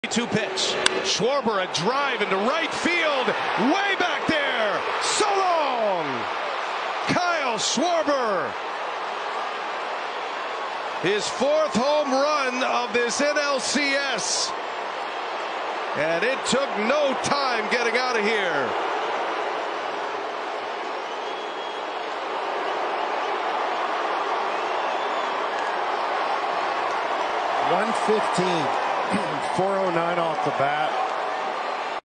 2 pitch. Schwarber a drive into right field. Way back there. So long. Kyle Schwarber. His 4th home run of this NLCS. And it took no time getting out of here. .115, .409 off the bat.